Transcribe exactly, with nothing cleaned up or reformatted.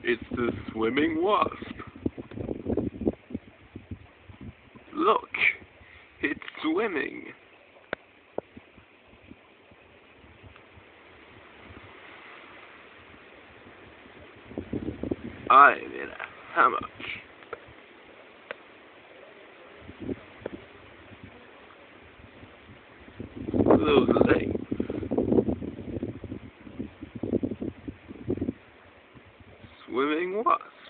It's the Swimming Wasp. Look, it's swimming. I'm in a hammock. Those legs. Swimming Wasp.